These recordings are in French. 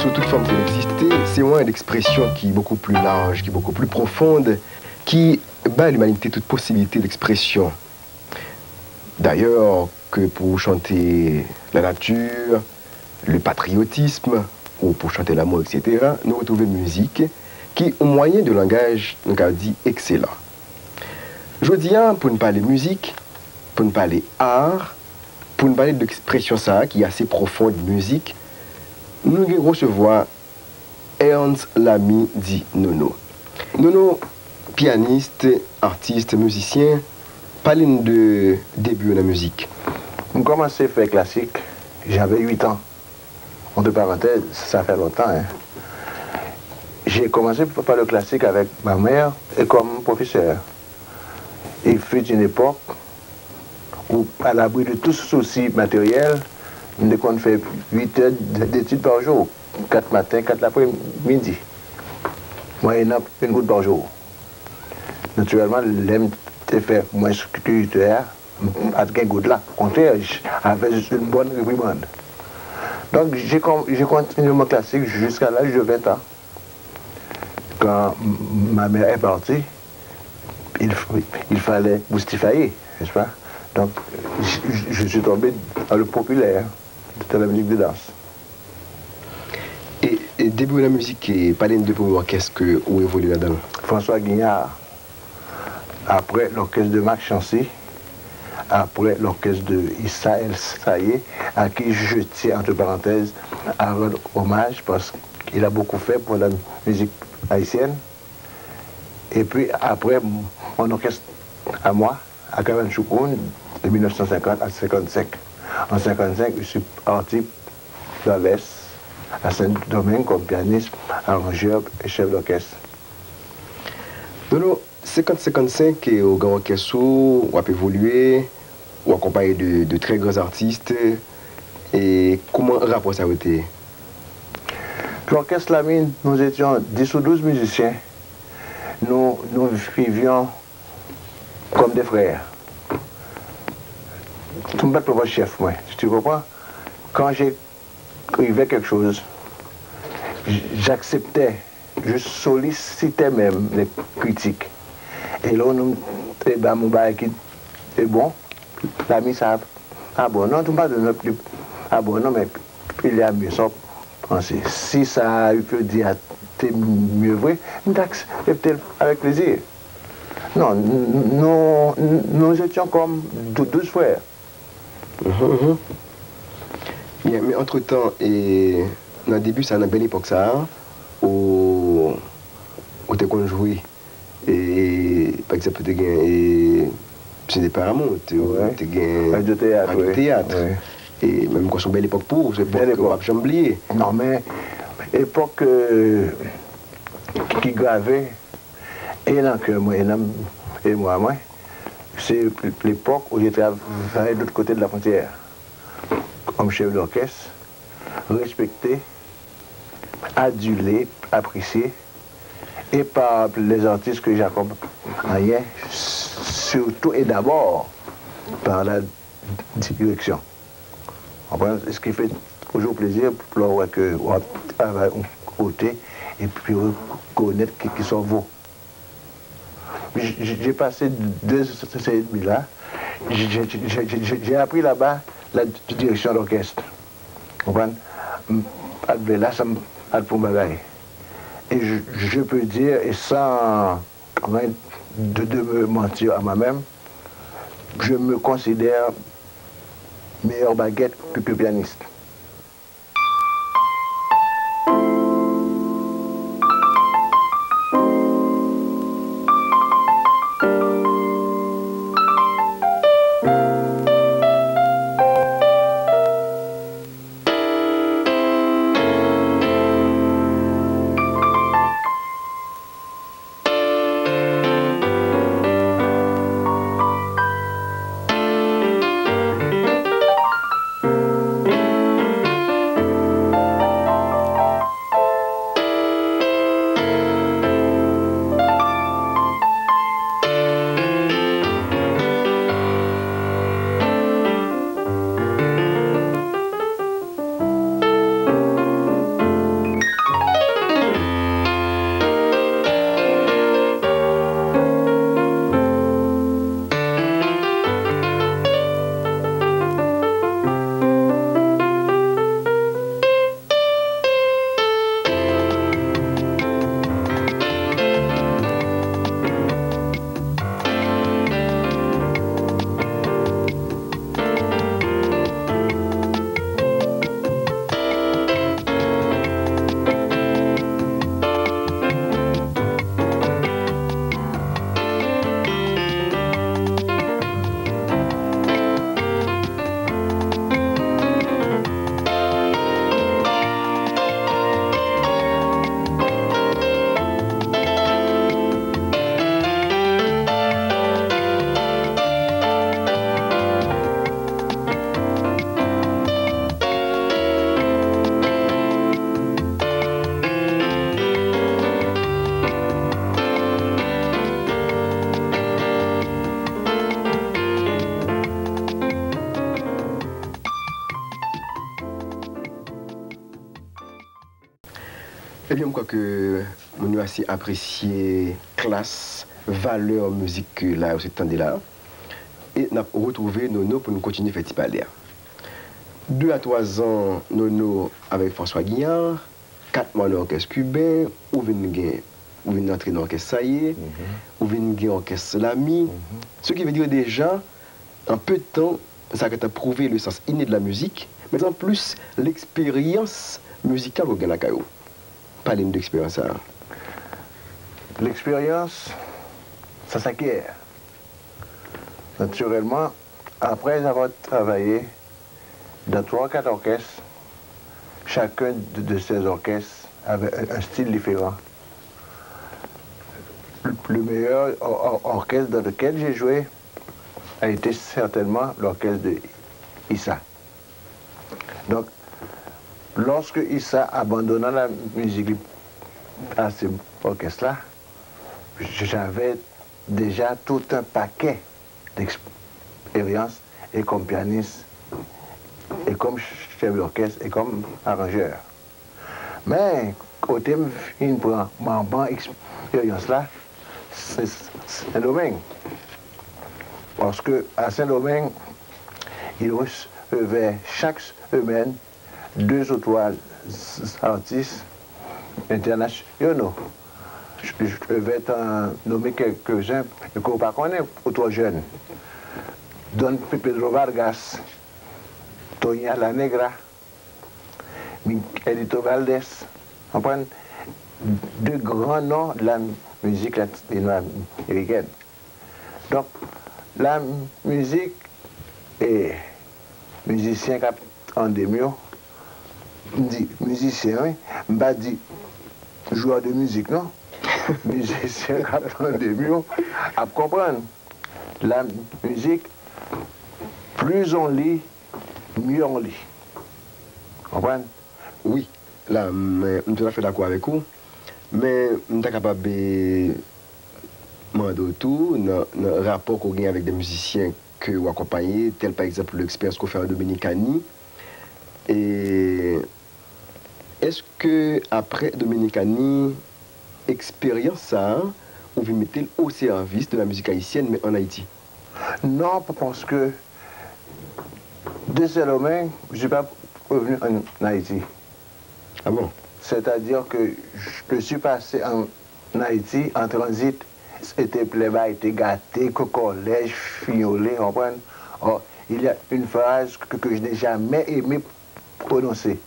sous toute forme qu'elle existait, c'est moins d'expression qui est beaucoup plus large, qui est beaucoup plus profonde, qui bat à l'humanité toute possibilité d'expression. D'ailleurs, que pour chanter la nature, le patriotisme, ou pour chanter l'amour, etc., nous retrouvons une musique qui, au moyen de langage, nous a dit excellent. Je dis, pour nous parler musique, pour nous parler art, pour nous parler d'expression ça, qui est assez profonde, musique, nous recevons Ernst Lamy dit Nono. Nono, pianiste, artiste, musicien, parlez-nous de début de la musique. J'ai commencé à faire classique, j'avais 8 ans. Entre parenthèses, ça fait longtemps. Hein. J'ai commencé par le classique avec ma mère et comme professeur. Il fut une époque où, à l'abri de tout souci matériel, on fait 8 heures d'études par jour, 4 matins, 4 l'après-midi. Moyennant une goutte par jour. Naturellement, l'aime te faire moins culturel, à ce goutte là. Au contraire, j'avais une bonne réprimande. Donc j'ai continué mon classique jusqu'à l'âge de 20 ans. Quand ma mère est partie, il fallait boustifailler, n'est-ce pas? Donc je suis tombé dans le populaire de la musique de danse. Et début de la musique, parlez-nous de pour qu'est-ce que vous évoluez là-dedans? François Guignard, après l'orchestre de Marc Chancy, après l'orchestre de Issa El Saïe, à qui je tiens, entre parenthèses, à rendre hommage parce qu'il a beaucoup fait pour la musique haïtienne. Et puis après, mon orchestre à moi, à Kavan Choukoun, de 1950 à 1955. En 1955, je suis parti de l'Est, à Saint-Domingue, comme pianiste, arrangeur et chef d'orchestre. Non, 50-55, au Grand Orchestre, on a évolué, ou accompagné de très grands artistes. Et comment rapport ça a été? L'orchestre Lamy, nous étions 10 ou 12 musiciens. Nous vivions comme des frères. Tu me bats pour votre chef, moi. Tu comprends? Quand j'écrivais quelque chose, j'acceptais, je sollicitais même les critiques. Et là, mon bail qui est bon, l'ami ça, ah bon, non, tu me parles de notre plus, ah bon, non, mais il y a mieux ça. Si ça peut dire, c'est mieux vrai, j'accepte avec plaisir. Non, nous étions comme 12 frères. Mais entre-temps, dans le début, c'est une belle époque, ça, où tu as joué. Et par exemple, tu as gagné des Paramount, tu as gagné théâtre. Ouais. Et même quand c'est une belle époque pour, c'est belle époque, j'ai oublié. Non, mais époque qui gravait, et là que moi, et moi, c'est l'époque où j'ai travaillé de l'autre côté de la frontière, comme chef d'orchestre, respecté, adulé, apprécié, et par les artistes que j'accompagnais, surtout et d'abord par la direction. Ce qui fait toujours plaisir pour voir que on travaille côté et puis reconnaître qui sont vous. J'ai passé 2 ans et demi là. J'ai appris là-bas la direction d'orchestre. Vous comprenez? Là, ça m'a pour bagaille. Et je peux dire, et sans de me mentir à moi-même, je me considère meilleur baguette que pianiste. Eh bien, je crois que nous assez apprécié classe, valeur musique que là, au temps là. Et nous avons retrouvé Nono pour nous continuer à faire parler. 2 à 3 ans, Nono avec François Guignard, 4 mois dans l'orchestre cubain, ou venir entrer dans l'orchestre Saillé, ou venir l'orchestre Lamy. Ce qui veut dire déjà, en peu de temps, ça a prouvé le sens inné de la musique, mais en plus, l'expérience musicale au Ghana. Parlez-nous d'expérience. L'expérience, ça s'acquiert. Naturellement, après avoir travaillé dans 3 ou 4 orchestres, chacun de ces orchestres avait un style différent. Le meilleur orchestre dans lequel j'ai joué a été certainement l'orchestre de Issa. Donc, lorsque Issa abandonna la musique à cet orchestre-là, j'avais déjà tout un paquet d'expérience et comme pianiste, et comme chef d'orchestre, et comme arrangeur. Mais, côté une prend ma bonne expérience là, c'est Saint-Domingue. Parce que à Saint-Domingue, il recevait chaque semaine 2 ou 3 artistes internationaux. Je vais t'en nommer quelques-uns que vous ne connaissez pas, ou trop jeunes. Don Pedro Vargas, Toña La Negra, Miguelito Valdés, de grands noms de la musique latino-américaine. Donc, la musique et musicien qui en mieux, dit musicien, oui, pas dit joueur de musique, non? Musicien qui apprend de mieux à comprendre. La musique, plus on lit, mieux on lit. Comprenez? Oui, là, je suis tout à fait d'accord avec vous. Mais je suis capable de demander tout, dans le rapport qu'on a avec des musiciens que vous accompagnez, tel par exemple l'expérience qu'on fait en Dominicanie. Et est-ce que après Dominicanie, expérience ça, on veut mettre au service de la musique haïtienne, mais en Haïti? Non, parce que de Saint-Domingue, je ne suis pas revenu en Haïti. Ah bon? C'est-à-dire que je suis passé en Haïti en transit. C'était pléba, était gâté, collège, fignolé, comprenez? Or, il y a une phrase que je n'ai jamais aimé prononcer.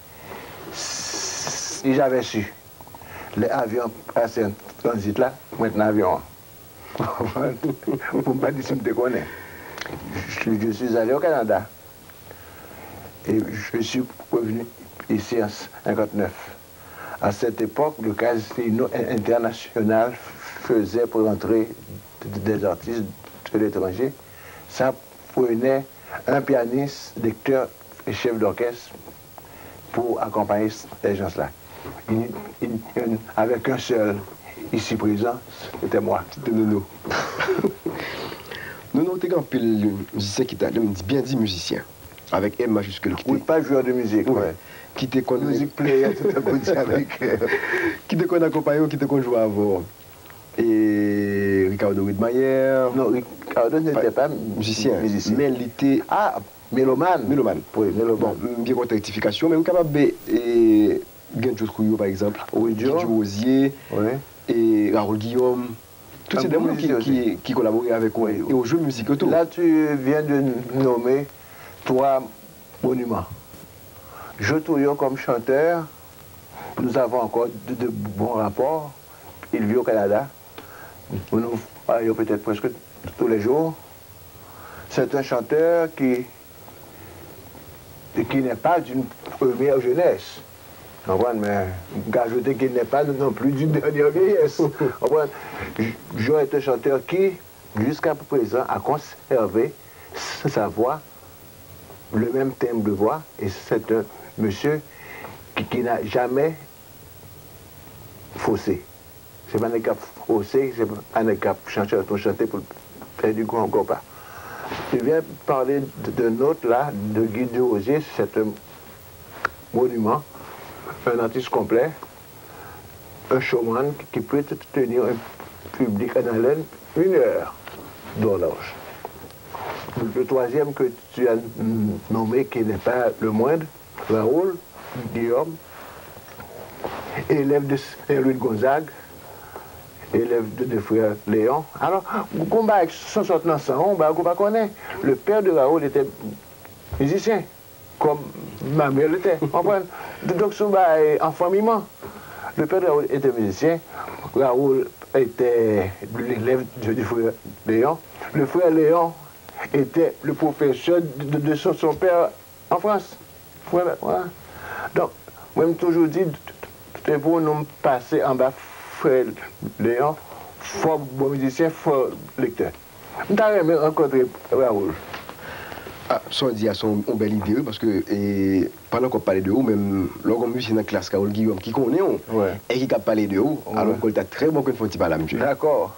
Si j'avais su, les avions passaient en transit là, maintenant avion. Pour ne pas dire si je me connais. Je suis allé au Canada. Et je suis revenu ici en 1959. À cette époque, le casino international faisait pour entrer des artistes de l'étranger. Ça prenait un pianiste, lecteur et chef d'orchestre pour accompagner ces gens-là. Avec un seul ici présent, c'était moi. C'était Nono. Nono, t'es un pile musicien qui t'a bien dit musicien. Avec M majuscule. Oui, pas joueur de musique. Oui. Ouais. Qui te connaît. Musique player, tout à coup avec. Qui te connaît accompagné, qui te connaît jouer avant. Et Ricardo Widmayer. Non, Ricardo n'était pas musicien. Mais il était. Ah, mélomane. Mélomane. Oui, mélomane. Bon, bien contre rectification, mais vous êtes capable de. Genjo Trouillot, par exemple. Oui, Didier Rosier. Oui. Et Raoul Guillaume. Tous ces démons qui collaboraient avec moi. Et aux jeux musicaux. Là, tu viens de nommer 3 monuments. Je Touillon comme chanteur, nous avons encore de bons rapports. Il vit au Canada. Nous voyons peut-être presque tous les jours. C'est un chanteur qui n'est pas d'une première jeunesse. Mais ajouter qu'il n'est pas non plus d'une dernière vieillesse. Jo est un chanteur qui, jusqu'à présent, a conservé sa voix, le même thème de voix, et c'est un monsieur qui n'a jamais faussé. C'est pas un cap faussé, c'est pas un cap chanter pour faire du goût encore pas. Je viens parler d'un autre là, de Guy Rosier, c'est un monument, un artiste complet. un showman qui peut tenir un public en haleine 1 heure d'horloge. Le troisième que tu as nommé, qui n'est pas le moindre, Raoul Guillaume, élève de Saint-Louis de Gonzague, élève de frère Léon. Alors, combat sans sortir ensemble, on ne connaît. Le père de Raoul était musicien, comme ma mère l'était. Donc, c'est en famille. Le père de Raoul était musicien. Raoul était l'élève du frère Léon. Le frère Léon était le professeur de son père en France. Voilà. Donc, moi, je toujours dit, c'est pour nous passer en bas, frère Léon, fort bon musicien, fort lecteur. Je n'ai rencontré Raoul. Ah, ça dit à son belle idée, parce que pendant qu'on parlait de haut, même l'orgon musicien dans la classe, Raoul Guillaume, qui connaît, et qui a parlé de haut, alors qu'on a très bon qu'on faut parler à monsieur. D'accord.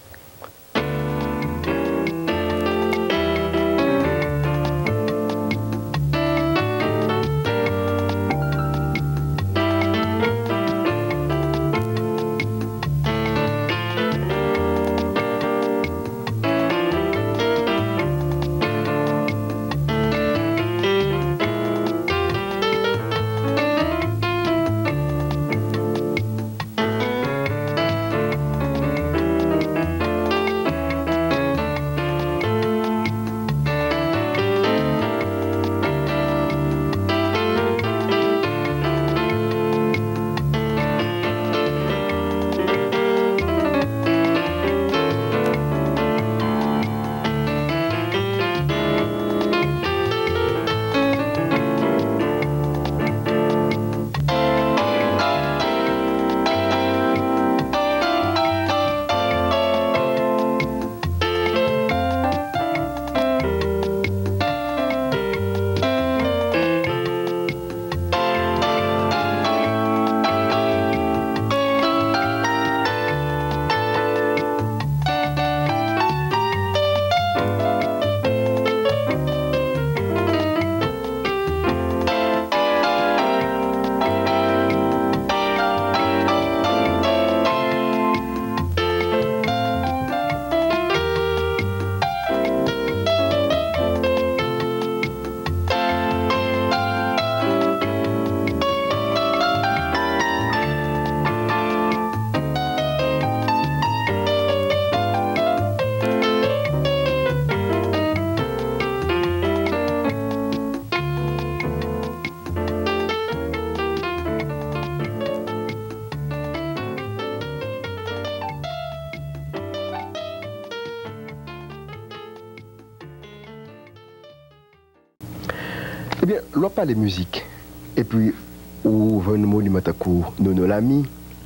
Eh bien, l'on parle de musique, et puis, on va un monument à Nono Lamy.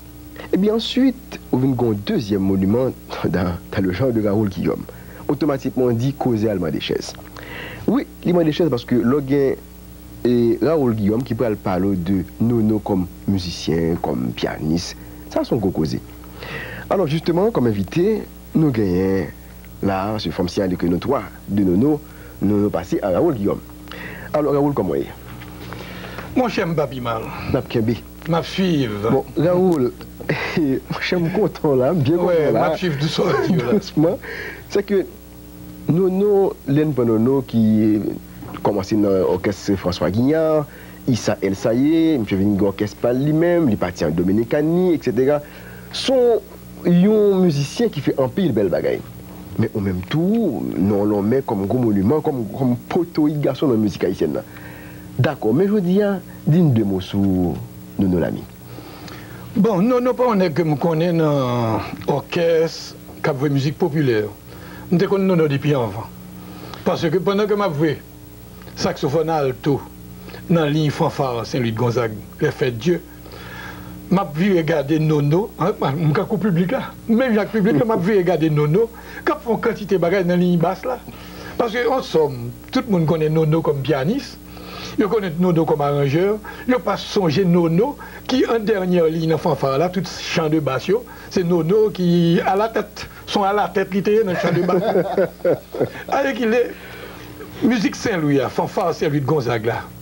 Et bien ensuite, on va un deuxième monument dans le genre de Raoul Guillaume. Automatiquement, on dit causer allemand des chaises. Oui, l'allemand des chaises parce que l'on et Raoul Guillaume qui parle de Nono comme musicien, comme pianiste. Ça, sont causés. Alors justement, comme invité, nous gagnons là, ce forme signalé que nous trois de Nono, nous passons à Raoul Guillaume. Alors Raoul, comment est? Mon cher Mbabi mal. Ma fille. Bon, Raoul, je suis content là, bien content là. Ma fille du soir. C'est que Nono, l'un de Nono qui commencé dans l'orchestre François Guignard, Issa El Saye, M. Vini l'orchestre par lui-même, il parti en Dominicani, etc. sont un musicien qui fait un pile belle bagaille. Mais au même temps, nous l'on met comme gros monument, comme poteau garçon dans la musique haïtienne. D'accord, mais je dis, dis-nous 2 mots sur Nono Lamy. Bon, non, pas on est que je connais dans l'orchestre qui a joué musique populaire. Je connais Nono depuis avant. Parce que pendant que je joué saxophone alto dans la ligne fanfare Saint-Louis de Gonzague, les fêtes Dieu, je vu regarder Nono, je public là, même le public, je vu regarder Nono, qui font quantité de bagages dans la ligne basse là. Parce qu'en somme, tout le monde connaît Nono comme pianiste, il connaît Nono comme arrangeur, il pas songé Nono qui en dernière ligne dans fanfare là, tout chant de basse, c'est Nono qui à la tête, sont à la tête littéraire dans le chant de basse. Avec il est musique Saint-Louis, fanfare Saint-Louis de Gonzague là.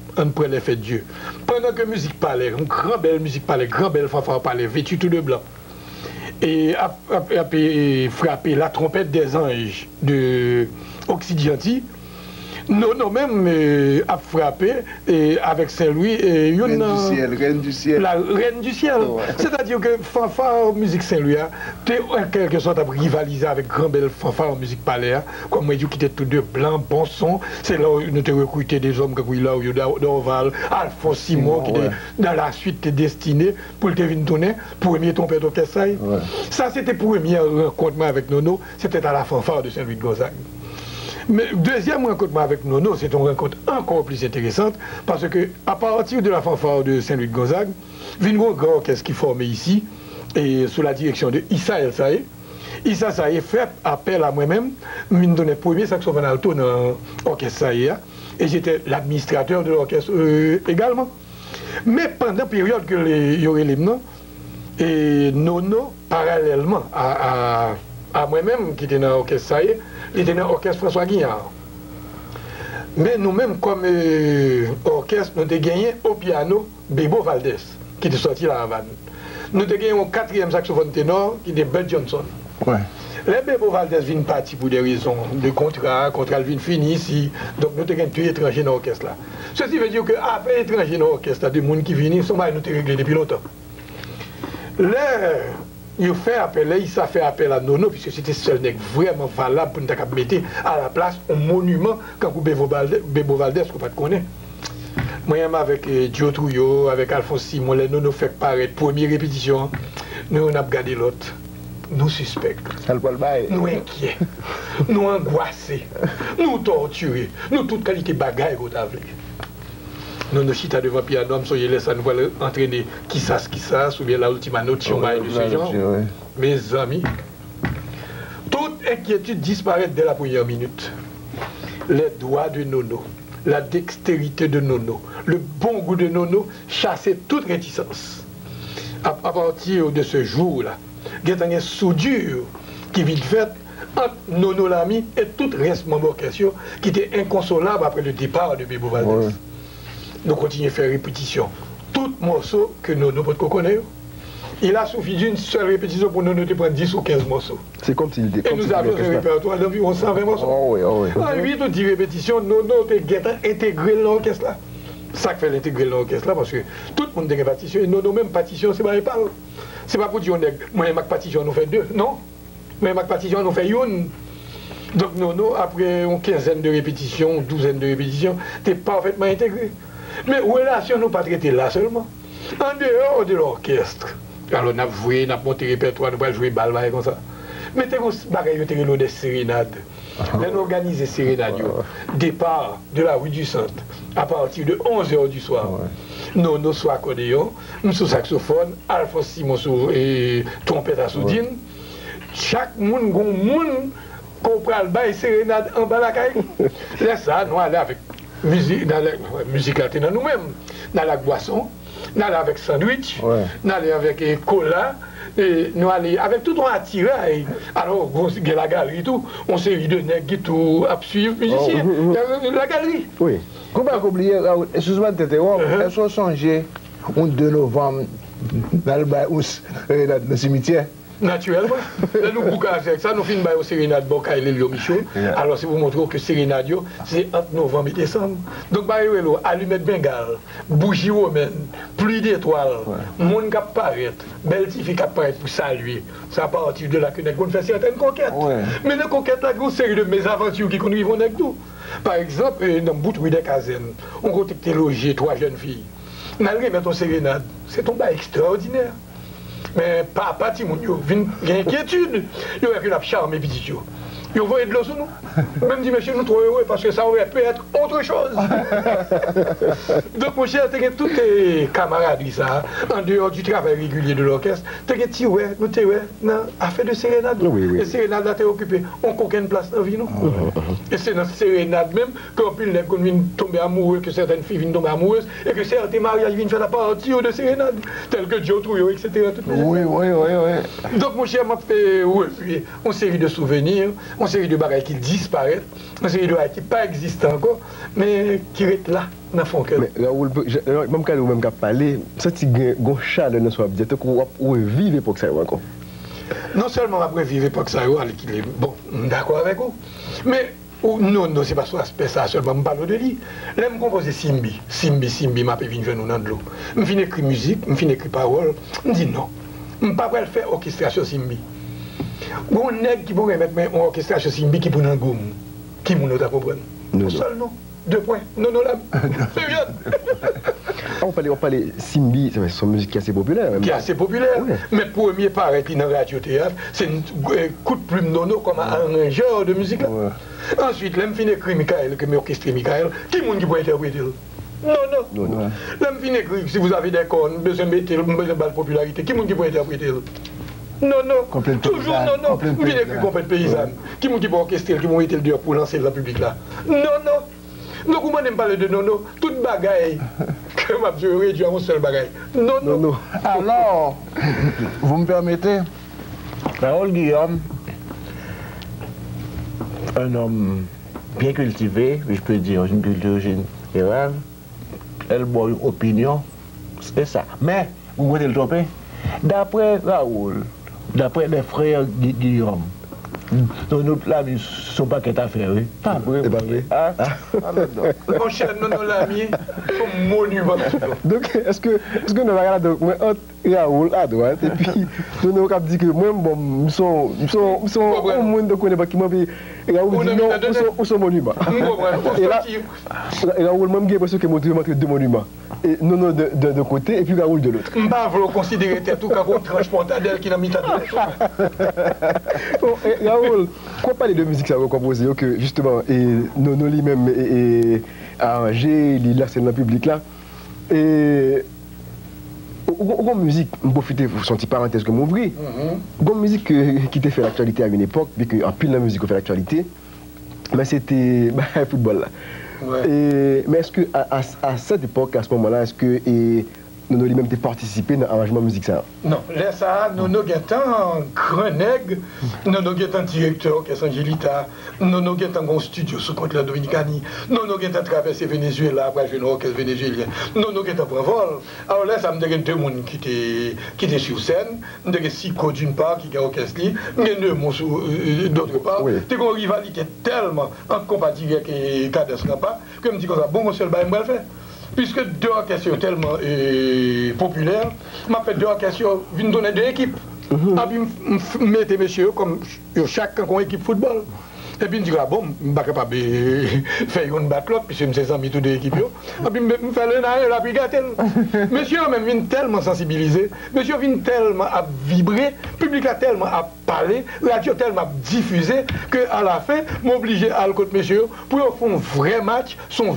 on prend l'effet de Dieu. Pendant que la musique parlait, une grande belle musique parlait, grand belle fanfare parlait, vêtue tout de blanc. Et a frappé la trompette des anges de Occidianti. Non, même a frappé avec Saint-Louis et Reine du ciel. La reine du ciel. Ouais. C'est-à-dire que fanfare musique Saint-Louis, tu es en quelque sorte à rivaliser avec grand belle fanfare musique palais, comme moi, qui étaient tous deux blancs, bon son. C'est là où nous avons recruté des hommes comme là, d'Orval, Alphonse Simon, qui dans la suite est destiné pour te venir tourner, premier trompette d'orchestre. Ouais. Ça, c'était pour premier rencontre avec Nono, c'était à la fanfare de Saint-Louis de Gonzague. Mais deuxième rencontre avec Nono, c'est une rencontre encore plus intéressante parce que à partir de la fanfare de Saint-Louis de Gonzague, vient un grand orchestre qui formé ici et sous la direction de Issa El Saé. Issa Saé fait appel à moi-même, me donner premier saxophone alto dans l'orchestre Saé et j'étais l'administrateur de l'orchestre également. Mais pendant la période que il y aurait les noms, et Nono, parallèlement à moi-même qui était dans l'orchestre Saé, il était dans l'orchestre François Guignard. Mais nous-mêmes, comme orchestre, nous avons gagné au piano Bebo Valdez, qui était sorti à la Havane. Nous avons gagné un quatrième saxophone ténor, qui était Bud Johnson. Ouais. Les Bebo Valdez viennent partir pour des raisons de contrat vient fini ici. Donc nous avons gagné deux étrangers dans l'orchestre là. Ceci veut dire qu'après étrangers dans l'orchestre, des gens qui viennent, nous avons réglé depuis longtemps. Il fait appel à Nono, puisque c'était seul nègre vraiment valable pour nous mettre à la place un monument quand vous Bebo Valdez, qu'on ne connaît. Moi, avec Dio Trouillot, avec Alphonse Simon, les Nono fait paraître première répétition. Nous, on a regardé l'autre. Nous suspects. Nous inquiets. Nous angoissés. Nous torturés. Nous toute qualité bagaille qu'on a voulu. Nous nous chita devant piano, nous sommes laissés nous entraîner qui ça, ou bien la ultima notion de ce genre. Mes amis, toute inquiétude disparaît dès la première minute. Les doigts de Nono, la dextérité de Nono, le bon goût de Nono chassaient toute réticence. À partir de ce jour-là, il y a une soudure qui vient faite entre Nono l'ami et tout le reste de mon orchestre qui était inconsolable après le départ de Bebo Valdez. Ouais. Nous continuons à faire répétition. Tout morceau que nous connaissons, il a suffi d'une seule répétition pour nous prendre 10 ou 15 morceaux. C'est comme s'il était. Et nous avions un répertoire d'environ 120 morceaux. Oh oui. En 8 ou 10 répétitions, nous avons intégré l'orchestre là. Ça fait l'intégrer l'orchestre là parce que tout le monde a une partition et nous même partition, c'est pas les paroles. C'est pas pour dire moi et ma partition nous fait deux, non. Moi et ma partition nous fait une. Donc Nono, après une quinzaine de répétitions, une douzaine de répétitions, t'es parfaitement intégré. Mais relation nous pas traiter là seulement. En dehors de l'orchestre. Alors on a joué, on a monté répertoire, on a joué balle comme ça. Mais t'es des sérénades. On a organisé sérénades. Départ de la rue du Centre à partir de 11h du soir. Nono sur accordéon, nous sur saxophone, Alphonse Simon sur trompette à soudine. Chaque monde comprend le bail sérénade en bas la caille. Là ça, nous allons avec musique, musique dans nous-mêmes, dans la boisson, nous allons avec sandwich, nous allons avec cola, et nous allons avec tout un attirail. Alors, il y a la galerie, tout, on série de nègres qui tout à suivre musiciens. La galerie. Oui. Comment oublier, excuse-moi de t'interrompre, est-ce qu'on songeait le 2 novembre dans le cimetière? Naturellement. Là, nous bouquons avec ça, nous finissons au sérénade Boca et Lélio Michaud. Alors, c'est pour montrer que sérénade, c'est entre novembre et décembre. Donc, allumette bengale, bougie romaine, pluie d'étoiles, monde qui apparaît, belle fille qui apparaît pour saluer. C'est à partir de là que nous faisons certaines conquêtes. Mais les conquêtes, là, une série de mésaventures qui conduisent avec nous. Par exemple, dans le bout de des casernes, on a logé 3 jeunes filles. On a remis ton sérénade. C'est un bail extraordinaire. Mais pas parti, mon Dieu, il y a une inquiétude. Il y a une charme et petit. Ils vont de l'eau sur nous. Même dit, monsieur, nous trop heureux parce que ça aurait pu être autre chose. Donc, mon cher, tu as toutes tes camarades, ça, en dehors du travail régulier de l'orchestre, tu as dit, ouais, nous t'es affaire de sérénade. Et sérénade, là, t'es occupé. On n'a aucune place dans la vie, non? Et c'est dans sérénade même qu'on peut tomber amoureux, que certaines filles viennent tomber amoureuses, et que certains mariages viennent faire la partie de sérénade, tels que Dio Trouillot, etc. Oui. Donc, mon cher, m'a fait une série de souvenirs. Une série de bagages qui disparaissent, une série de bagages qui pas existent encore, mais qui restent là. dans fond que. Mais Raoul, même quand vous même parler, ça c'est un chaleur dans soi, dire que vous vivez pour que ça encore. Non seulement après vivre pour que ça aille, bon, d'accord avec vous, mais non, c'est pas sur l'aspect ça seulement, je parle de lui. Là, je compose Simbi, m'a fait venir nous dans de l'eau. Je finis écrire musique, je finis écrire parole, je dis non, je ne peux pas faire orchestration Simbi. Bon nèg qui pourrait mettre une orchestration Simbi qui pour un goum, qui nous t'a comprendre. Seul non. 2 points. Non, là. C'est bien. On parlait Simbi, c'est une musique qui est assez populaire. Qui est assez populaire. Ouais. Mais premier paraît dans le radio-théâtre, c'est un coup de plume nono comme un genre de musique là. Ouais. Ensuite, là, je finis écrire Michael, que m'orchestre Michael, qui est-ce qui peut interpréter? Non. Là, je finis écrire, si vous avez des cornes, besoin de mettre, besoin de popularité, qui est-ce qui peut interpréter? Non. Toujours non. Je finis écrire complète paysanne. Qui est-ce qui peut orchestrer, qui peut mettre le pour lancer le public là? Non. Donc, vous m'avez parlé de nono, toute bagaille que m'a réduit à un seul bagaille. Non. Alors, vous me permettez, Raoul Guillaume, un homme bien cultivé, je peux dire, une culture générale, elle a une opinion, c'est ça. Mais, vous pouvez le tromper, d'après Raoul, d'après les frères Guillaume, nous l'ami, son paquet d'affaires, oui. Pas vrai. C'est pas vrai. Mon cher, non, l'ami, son monument. Donc, est-ce que nous regardons entre Raoul à droite, et puis nous avons dit que moi, bon, nous sommes au monde de connaître qui m'a dit Raoul dit non, nous sommes monument. Et Raoul m'a dit parce que moi, je 2 monuments. Et non de côté, et puis Raoul de l'autre. Je ne vais pas considérer tout cas comme transportadelle qui n'a mis ta Raoul, quoi parler de musique ça va composer que justement Nono lui-même et arrangé, il a c'est dans le public là et une musique, je profite pour son petit parenthèse que m'ouvrir. Une musique qui t'a fait l'actualité à une époque, vu qu'en pile la musique a fait l'actualité, mais c'était le football là. Ouais. Mais est-ce que à cette époque, à ce moment-là, est-ce que Nono lui-même t'a participé dans l'arrangement de musique ça? Non, là ça, Nono Guettan, grand nègre, Nono Guettan directeur, qui est Angelita, Nono Guettan un studio sous contre la Dominicanie, Nono Guettan traversé Venezuela, après je vais orchestre vénézuélien, Nono Guettan prend vol. Alors là, ça me donne 2 personnes qui étaient sur scène, me donne Sico d'une part, qui est orchestre, mais 2 d'autre part. C'est une rivalité tellement incompatible avec Cadence Rampa, que je me dis comme ça, bon, monsieur le bain, je vais le faire. Puisque 2 orchestres tellement populaires, m'a fait 2 orchestres, viennent donner 2 équipes. Et puis, mettez messieurs comme chacun qui a une équipe football. Et puis, je dis, bon, je ne suis pas capable de faire une battle, puisque je suis amis toutes les équipes. Et puis, je fais le naïf, la brigade. Monsieur même vient tellement sensibilisé, monsieur vient tellement à vibrer, le public a tellement à parler, la radio tellement à diffuser, qu'à la fin, m'oblige à le côté monsieur pour faire un vrai match, un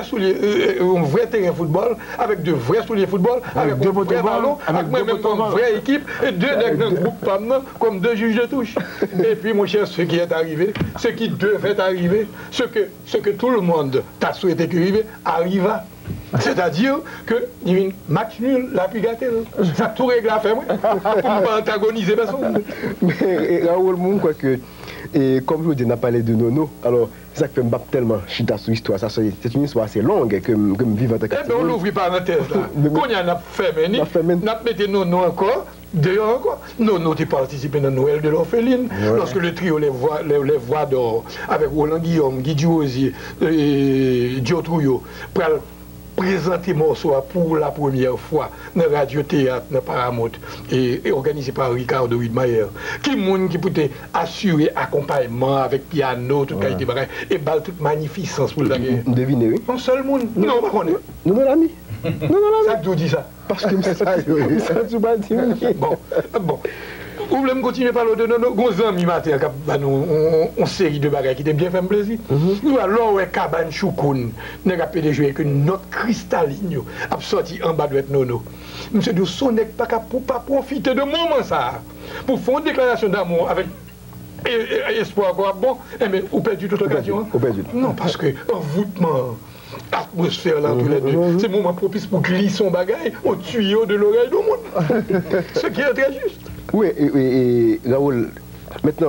vrai terrain de football, avec de vrais souliers de football, avec un vrai ballon, avec même une vraie équipe, et 2 nègres dans le groupe femmes, comme 2 juges de touche. Et puis, mon cher, ce qui est arrivé, ce qui devait arriver, ce que tout le monde t'a souhaité qu'il arriva. C'est-à-dire qu'il y a un match nul, la plus gâtée. Ça a tout réglé à faire, pour ne pas antagoniser personne. Mais Raoul, quoi que, et comme je vous dis, on a parlé de Nono, alors ça fait me battre tellement chita sur l'histoire. C'est une histoire assez longue que je vis en tant que. Eh bien, on l'ouvre parenthèse là. Quand il y en a fait, on a mis Nono encore. D'ailleurs, quoi, Nono a participé dans Noël de l'orpheline, lorsque le trio Les Voix d'Or, avec Roland Guillaume, Guy Duosier et Dio Trouillot, pour présenter morceau pour la première fois dans le radio-théâtre, dans Paramount, et organisé par Ricardo Widmayer. Qui monde qui pouvait assurer accompagnement avec piano, toute qualité de bagage, et balle toute magnificence pour le gagner. Devinez, oui. Un seul monde. Non, pas qu'on est. Non, l'ami. Non, ça que dit ça. Parce que ça, tu vas dire. Bon. Vous voulez me continuer à parler de nos amis matin, une série de bagages qui était bien fait plaisir. Nous allons à Cabane Choukoun, nous avons joué avec une note cristalline, a sorti en bas de notre nono. Monsieur de Sonnek pas pour pas profiter de moment ça, pour faire une déclaration d'amour avec espoir quoi bon, mais vous perdez toute occasion. Non, parce que envoûtement. L'atmosphère là entre les deux, c'est le moment propice pour glisser son bagage au tuyau de l'oreille du monde. Ce qui est très juste. Oui, et Raoul, maintenant,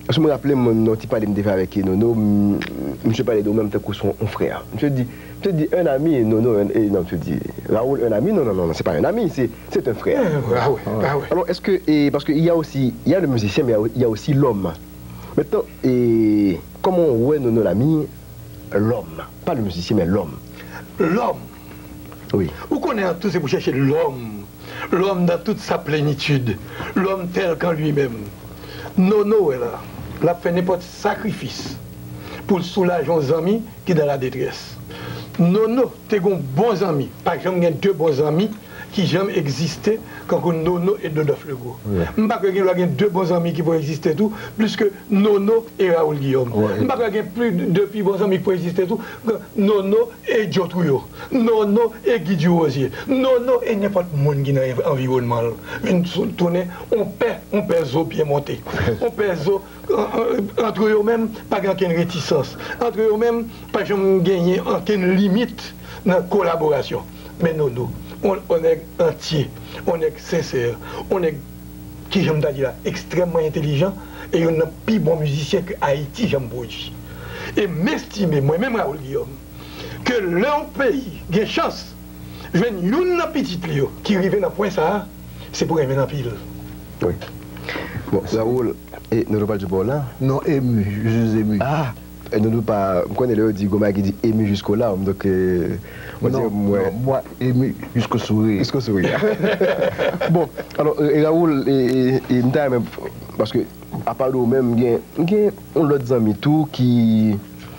Je me rappelle, mon petit parler avec Nono, je parlais de même temps que son frère. Je dis un ami, Nono, non, je dis Raoul, un ami, non, c'est pas un ami, c'est un frère. Ah oui, ah oui. Alors, est-ce que, parce qu'il y a aussi, il y a le musicien, mais il y a aussi l'homme. Maintenant, comment on voit Nono l'ami, l'homme, pas le musicien, mais l'homme. L'homme. Oui. Où qu'on est tous, c'est pour chercher l'homme. L'homme dans toute sa plénitude. L'homme tel qu'en lui-même. Nono est là. Il a fait n'importe sacrifice pour soulager nos amis qui sont dans la détresse. Nono, tu as bons amis. Par exemple, il y a deux bons amis qui jamais existé quand Nono et Dodolphe Legault. Je ne sais pas qu'il y a deux bons amis qui vont exister tout, plus que Nono et Raoul Guillaume. Je ne sais pas qu'il y a plus de bons amis qui vont exister tout, que Nono et Joe Trouillot, Nono et Guy Rosier, Nono et n'importe qui qui est dans l'environnement. On perd zo bien monté. On perd zo entre eux-mêmes, pas aucune réticence. Entre eux-mêmes, pas jamais gagner aucune limite dans la collaboration. Mais Nono, on est entier, on est sincère, on est, qui j'aime dire, extrêmement intelligent et on est plus bon musicien que Haïti, j'aime produit. Et m'estimer, moi-même Raoul Guillaume, que leur pays a une chance, je vais une petite Léo qui arrive dans le point ça, c'est pour aimer dans pile. Oui. Bon, Raoul, et nous ne pas du bon là? Non, ému, je suis ému. Ah, et nous ne pas, on connaît le dit Goma qui dit ému jusqu'au là, donc on non, dit ouais. Non, moi ému jusqu'au sourire. Jusqu'au sourire. Bon, alors Raoul même parce que à part nous même, il y a l'autre ami tout qui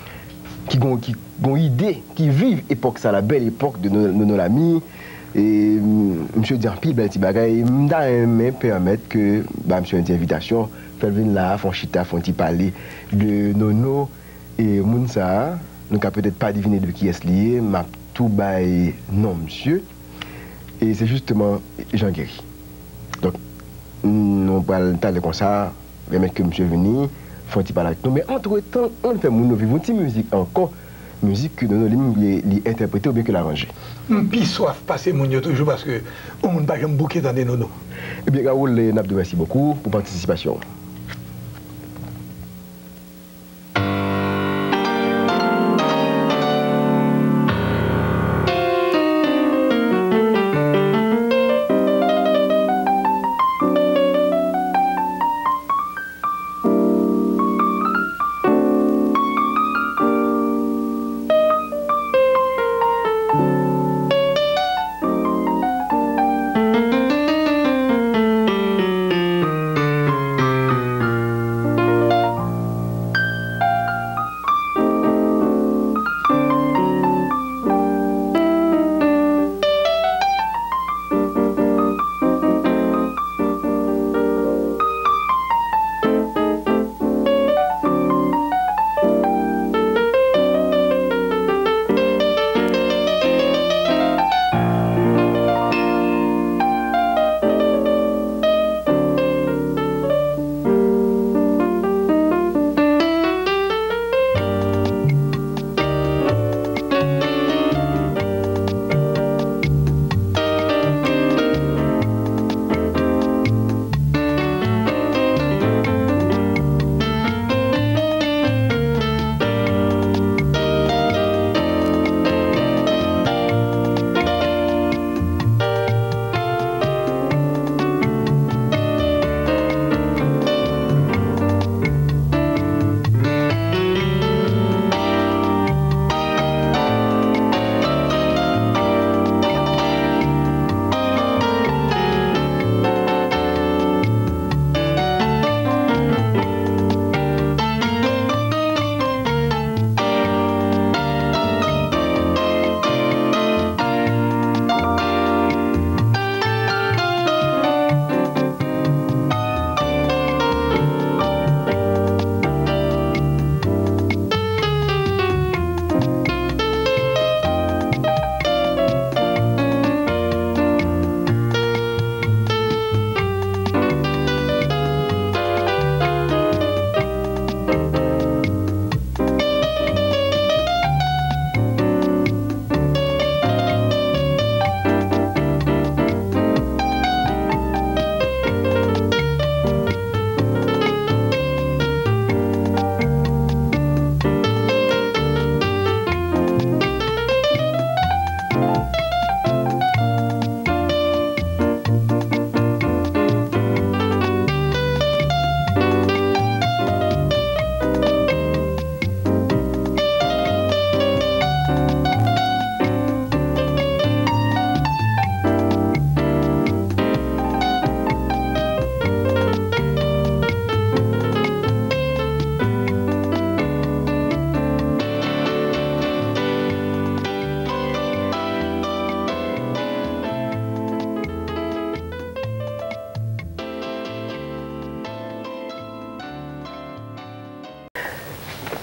ont idée, qui vivent époque ça, la belle époque de nos amis. Et monsieur dit en pile bel petit bagay, m'a aimé permettre que monsieur une invitation, faire venir là, font chita, font parler de Nono et Mounsa. Nous n'avons peut-être pas deviné de qui est lié, m'a tout bail non monsieur. Et c'est justement Jean Guéry. Donc on parle de comme ça, permettre que monsieur venu, font parler avec nous. Mais entre-temps, on fait mon vivre une petite musique encore. Musique que nous avons interprétée ou bien que l'arranger. Puis soif passer mon toujours parce que on ne peut pas bouquer dans des nonos. Eh bien, Raoul, merci beaucoup pour la participation.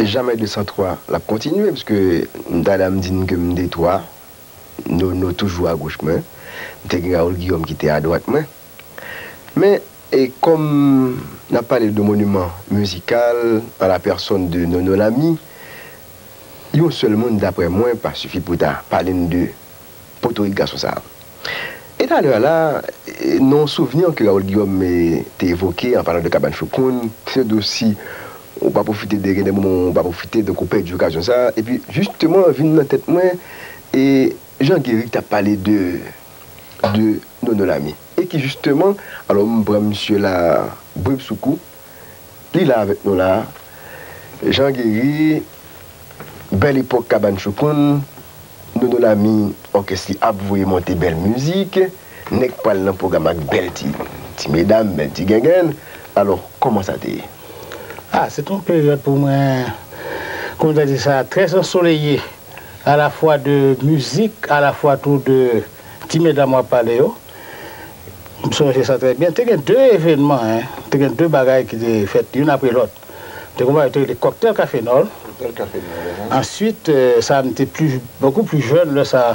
jamais 203 l'a continué, parce que Madame dit que me détoie, nous toujours à gauche, mais Raoul Guillaume qui était à droite, mais et comme on a parlé de monument musical à la personne de Nono Lamy, il y a un seul monde d'après moi, pas suffit pour parler de Porto Rico sur ça. Et à l'heure là, nos souvenirs que Raoul Guillaume t'a évoqué en parlant de Cabane Chocoun, c'est aussi on va profiter des moments, on va profiter de couper d'occasion ça. Et puis justement, vient dans tête moi et Jean-Guéry t'a parlé de Nono Lamy. Et qui justement, alors monsieur là, Brib Soukou, il est là avec nous là, Jean-Guéry, belle époque Cabane Chocoun, Nono Lamy, orchestre a voulu monter belle musique, nek pas dans le programme avec belle ti mesdames, belle ti gangan. Alors comment ça t'est? Ah, c'est une période pour moi, comme tu as dit ça, très ensoleillée, à la fois de musique, à la fois tout de ti mesdames à parler. Je me souviens ça très bien. Il y a deux événements, il y a deux bagailles qui sont faites l'une après l'autre. Il y a les cocktails cafénol. Ensuite, ça était beaucoup plus jeune, là, ça,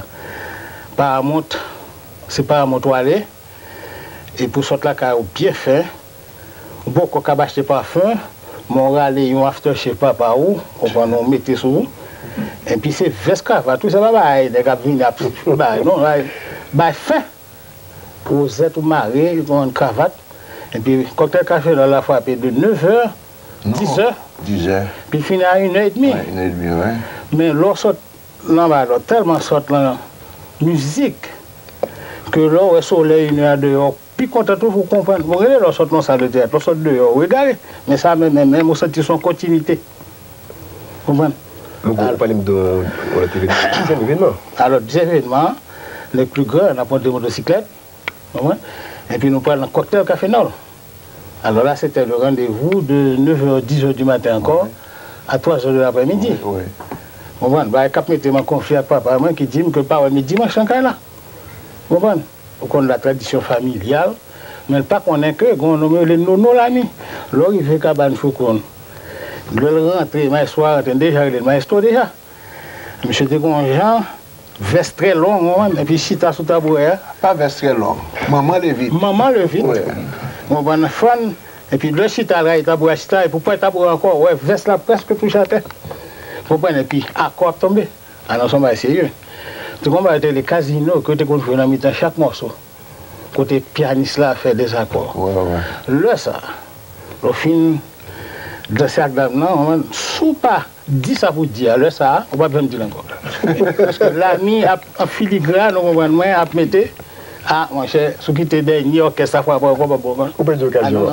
c'est pas à mon toilette. Et pour sortir là, bien fait, beaucoup de acheté parfum, mon râle, un after, je sais pas par où, on va nous mettre sur vous. Et puis c'est veste cravate, tout ça va, des gars viennent à non, bah, fin. Vous êtes marié, ils ont une cravate. Et puis, cocktail café dans la fois, de 9h, 10h. 10h. Puis finit à 1h30. Ouais, 1h30, ouais. Mais lorsque là, tellement sorte la musique, que là, au soleil, il y a dehors, puis content tout, vous comprenez. Vous regardez, lorsque on salle de théâtre, lorsque dehors, regardez. Mais ça, même, vous sentez son continuité. Vous comprenez? Nous parlons de la télé, 10 événements. Alors, 10 événements, les plus grands, on a pris des motocyclettes. Et puis nous prenons un cocktail cafénol. Alors là, c'était le rendez-vous de 9h, 10h du matin encore, à 3h de l'après-midi. Oui. Vous comprenez? Bah, cap m'a confié à papa qui dit que pas le dimanche encore là. Vous comprenez? On connaît la tradition familiale, mais pas qu'on est que, on nomme les Nono Lamy. Là, il fait Cabane Chocoun. Le rentrer, mais soir, déjà, il est maestro déjà. Monsieur Degonjean, veste très long, et puis chita sous tabouret. Pas veste très long. Maman le vite. Maman le vite. Oui. On va en fan, et puis le chita là, il tabouret chita, et pour pas tabouret encore, ouais, veste là presque touche à terre. Vous comprenez? Et puis, accord tombé. Alors, ça va être sérieux. Tu comprends, les casinos, que tu joues dans mi-temps chaque morceau. Côté pianiste là, fait des accords. Ouais, ouais. Là, ça, au fin de ce acte-là, sous pas, dis ça pour dire, là, ça, on va bien me dire encore. Parce que l'ami a filigrane, on va mettre, ah, mon cher, ce qui était dernier, orchestre, ça va pas, On peut dire occasion.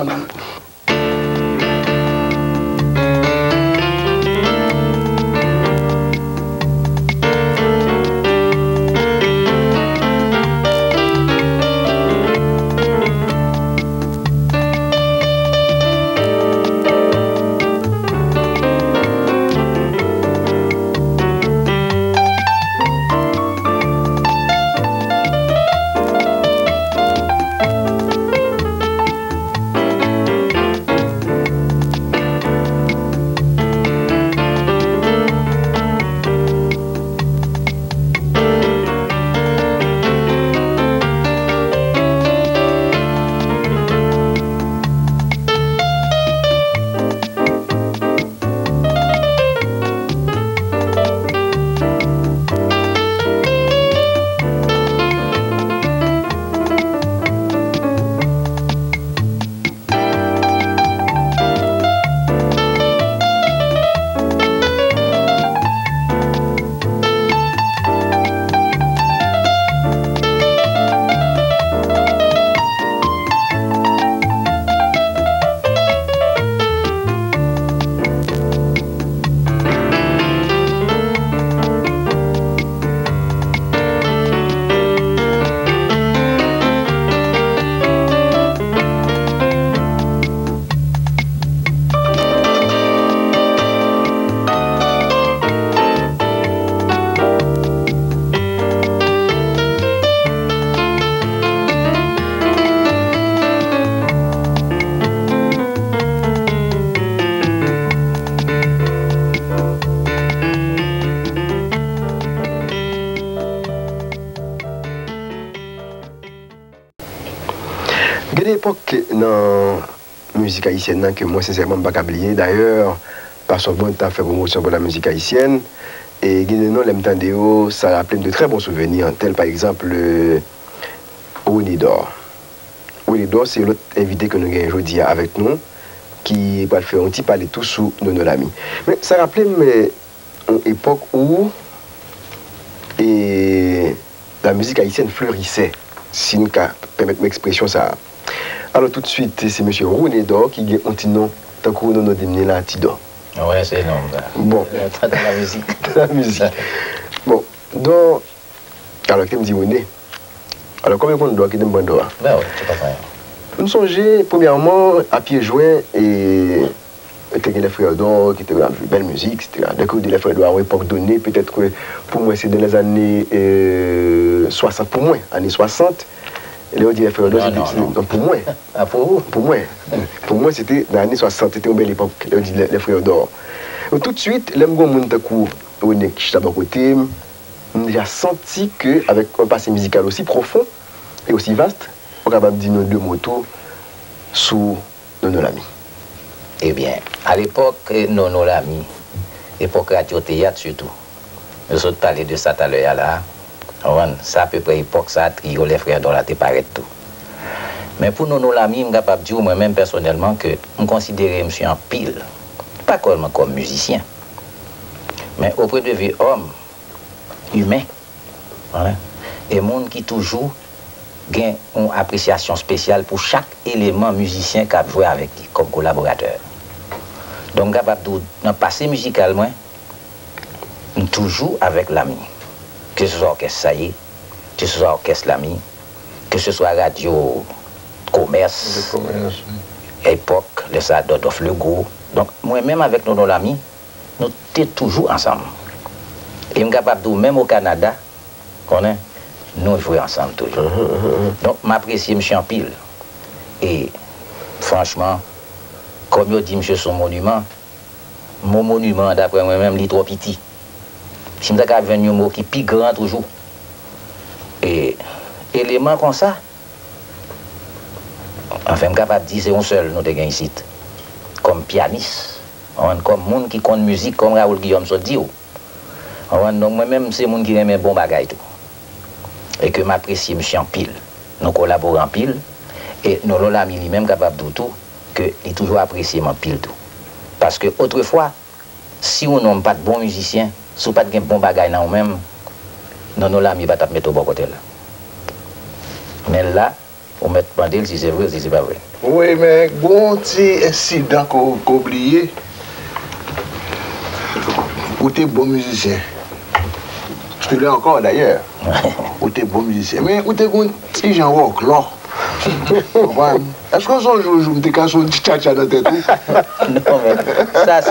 époque, dans la musique haïtienne, que moi, sincèrement, je ne vais pas oublier. D'ailleurs, par son bon temps, fait promotion pour la musique haïtienne. Et Guénénon, l'Emtandéo, ça rappelle de très bons souvenirs, tels par exemple Ounidor. Ounidor, c'est l'autre invité que nous avons aujourd'hui avec nous, qui va faire un petit parler tout sous nos amis. Mais ça rappelait une époque où la musique haïtienne fleurissait, si nous permettre l'expression ça. Alors tout de suite, c'est M. Ounidor qui a un petit nom, tant que nous avons là, Tidor. Ouais, c'est énorme. Bon. De la musique. La musique. Bon, donc, alors, qui me dit Oné? Alors, combien on doit quitter le bandeau? Ben oui, c'est pas vrai. Nous songeons, premièrement, à pied joint et les frères d'or, qui étaient une belle musique, etc. Découvrir les frères d'or à l'époque donnée, peut-être que pour moi, c'est dans les années 60, pour moi, années 60. Et là, on dit les frères d'or, c'était pour moi. Ah, pour vous? Pour moi. Pour moi, c'était dans les années 60, c'était une belle époque, on dit les frères d'or. Tout de suite, l'aime gon moun takou Oné qui est à côté, j'ai senti qu'avec un passé musical aussi profond et aussi vaste, on est capable de dire nos deux motos sous nos amis. Eh bien, à l'époque, nos amis, époque radio-théâtre surtout, nous autres parlé de ça tout à l'heure là, ça à peu près époque ça, trio, les frères d'or là, t'es pareil tout. Mais pour nos amis, je suis capable de dire moi-même personnellement que je considère monsieur en pile. Pas seulement comme musicien, mais auprès de vie homme, humain, voilà, et monde qui toujours gagne une appréciation spéciale pour chaque élément musicien qui a joué avec lui comme collaborateur. Donc, capable de passer musicalement, toujours avec l'ami. Que ce soit orchestre Saïe, que ce soit orchestre l'ami, que ce soit radio commerce, époque, le Sadodov le Gros. Donc, moi-même avec nos amis, nous sommes toujours ensemble. Et je suis capable de, même au Canada, nous jouons ensemble toujours. Donc, m'apprécie M. en pile. Et franchement, comme je dis, M. son monument, mon monument, d'après moi-même, il est trop petit. Si je suis un mot qui est plus grand toujours. Et élément comme ça, enfin, je suis capable de dire, c'est un seul, nous avons ici. Comme pianiste, comme monde qui compte musique, comme Raoul Guillaume se dit. Donc moi-même, c'est monde qui aime un bon bagage tout. Et que m'apprécie monsieur en pile. Nous collaborons en pile. Et nous l'ami lui-même capable de tout, qu'il est toujours apprécié en pile tout. Parce que autrefois, si on n'a pas de bons musiciens, si on n'a pas de bon bagage dans nous-mêmes, nos amis ne vont pas mettre au bon côté là. Mais là, on met pendel si c'est vrai, si c'est pas vrai. Oui, mais bon petit incident qu'on oublie. Où t'es bon musicien. Je te l'ai encore d'ailleurs. Où t'es bon musicien. Mais où t'es bon petit Jean Rock là. Est-ce qu'on s'en joue, je me casse un petit tcha-tcha dans ta tête? Non, mais ça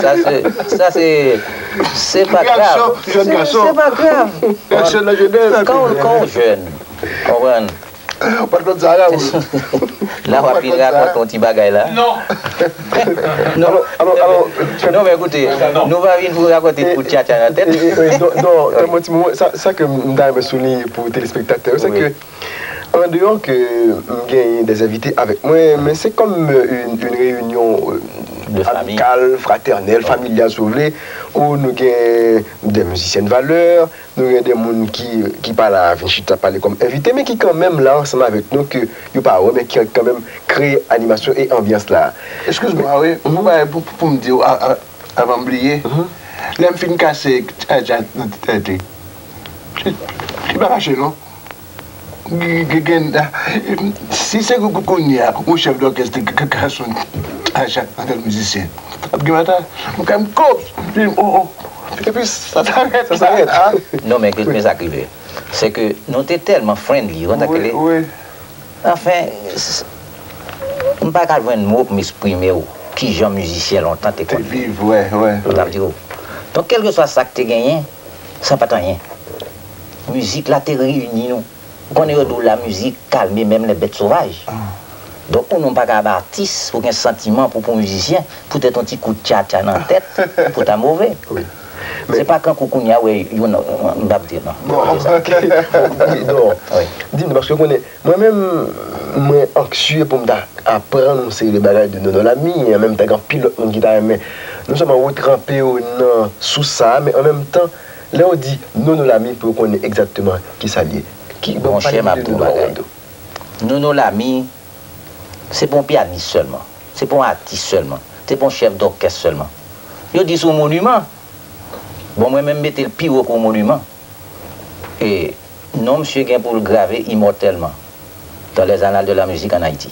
c'est pas grave. Jeune garçon. C'est pas grave. Personne de la jeunesse. Quand on jeune, on pas de ça là. Là, on va plus raconter ton petit bagage là. Non. Non, mais écoutez, nous allons vous raconter pour tcha-tcha dans la tête. Non, ça que je me souligne pour les téléspectateurs, c'est que en dehors que je gagne des invités avec moi, mais c'est comme une réunion amicale, fraternelle, familiale, si vous voulez, où nous avons des musiciens de valeur, nous avons des gens qui parlent à Vinchita, parler comme invités, mais qui quand même là ensemble avec nous, que mais qui quand même créent animation et ambiance là. Excuse-moi, oui, pour me dire, avant d'oublier, l'aime fin cassé, tu vas racher, non? Si c'est qu'on y a un chef d'orchestre qui a son musicien, et puis ça s'arrête. Non, mais qu'est-ce qui est arrivé? C'est que nous sommes tellement friendly. Oui. Enfin, je ne peux pas avoir un mot pour m'exprimer qui j'ai un musicien longtemps. T'es vivre, ouais. Donc, quel que soit ça que tu as gagné, ça n'a pas rien. Musique, là, tu réunis nous. On est de la musique calme, même les bêtes sauvages. Donc, on n'a pas qu'un artiste pour un sentiment pour un musicien, pour être un petit coup de tcha-tcha dans la tête, pour être mauvais. Oui. C'est pas quand on y a, oui, on va dire non. Dis-nous, parce que moi-même, moins anxieux pour apprendre les bagages de Nono Lamy, et en même temps, quand pilote mon guitare, mais nous sommes retrempés sous ça, mais en même temps, là on dit Nono Lamy pour qu'on ait exactement qui s'allie. Bon cher Mabdou Nono Lamy, c'est bon pianiste seulement, c'est bon artiste seulement, c'est bon chef d'orchestre seulement. Je dis son monument. Bon, moi-même, mettez le pire au monument. Et non, monsieur, gain pour le graver immortellement dans les annales de la musique en Haïti.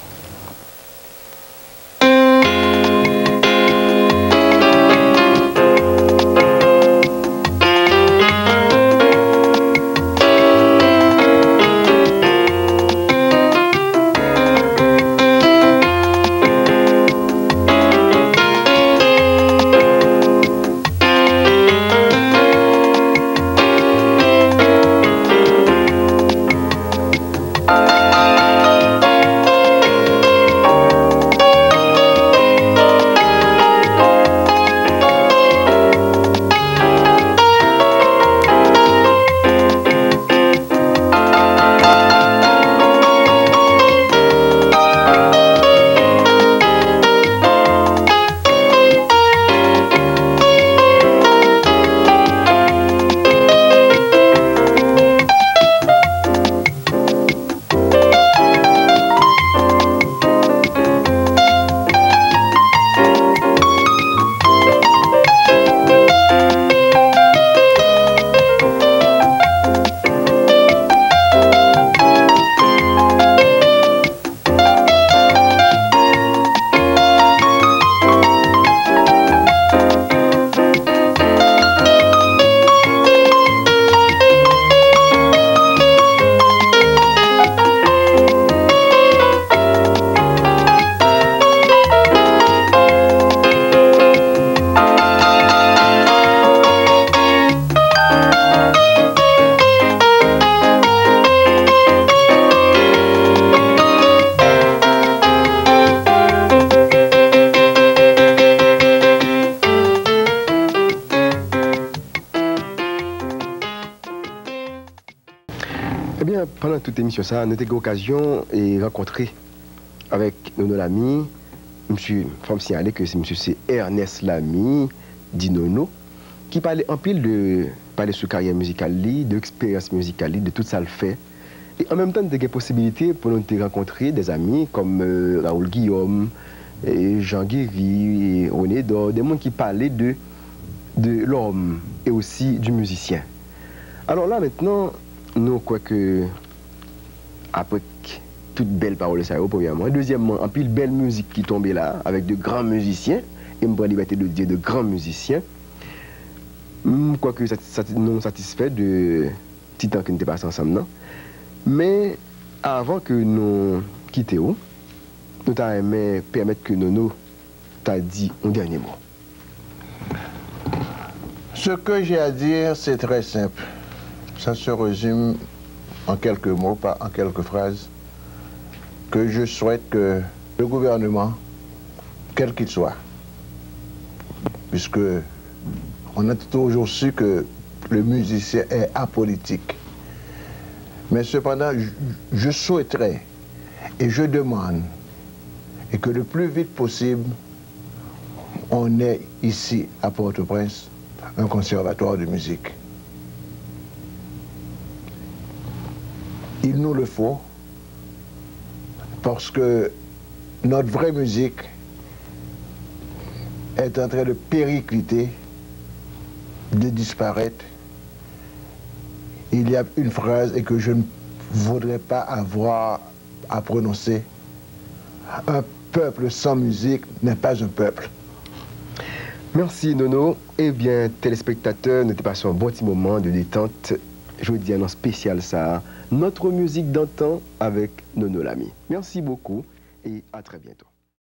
Eh bien, pendant toute émission, ça, nous avons eu l'occasion de rencontrer avec Nono Lamy. Monsieur, faut me signaler que c'est Ernest Lamy, dit Nono, qui parlait en pile de sur carrière musicale, de l'expérience musicale, de tout ça le fait. Et en même temps, nous avons possibilité pour nous de rencontrer des amis comme Raoul Guillaume, et Jean Guéry, et René Dor, des gens qui parlaient de l'homme et aussi du musicien. Alors là, maintenant, nous, quoi que, après toute belle parole, ça, premièrement. Deuxièmement, en pile belle musique qui tombait là, avec de grands musiciens, et me prend la liberté de dire de grands musiciens. Quoique nous satisfait de petit temps que nous n'étions pas ensemble, non? Mais avant que nous quittions, nous avons aimé permettre que Nono t'a dit un dernier mot. Ce que j'ai à dire, c'est très simple. Ça se résume en quelques mots, pas en quelques phrases, que je souhaite que le gouvernement, quel qu'il soit, puisque on a toujours su que le musicien est apolitique, mais cependant, je souhaiterais et je demande et que le plus vite possible, on ait ici à Port-au-Prince un conservatoire de musique. Il nous le faut parce que notre vraie musique est en train de péricliter, de disparaître. Il y a une phrase et que je ne voudrais pas avoir à prononcer. Un peuple sans musique n'est pas un peuple. Merci Nono. Eh bien, téléspectateurs, nous avons passé un bon petit moment de détente. Je vous dis un spécial ça. Notre musique d'antan avec Nono Lamy. Merci beaucoup et à très bientôt.